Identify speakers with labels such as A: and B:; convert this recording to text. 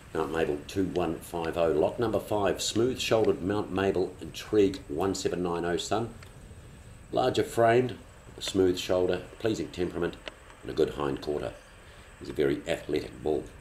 A: Mt Mable 2150. Lock number 5, smooth-shouldered Mt Mable Intrigue 1790 son. Larger framed, a smooth shoulder, pleasing temperament, and a good hind quarter. He's a very athletic bull.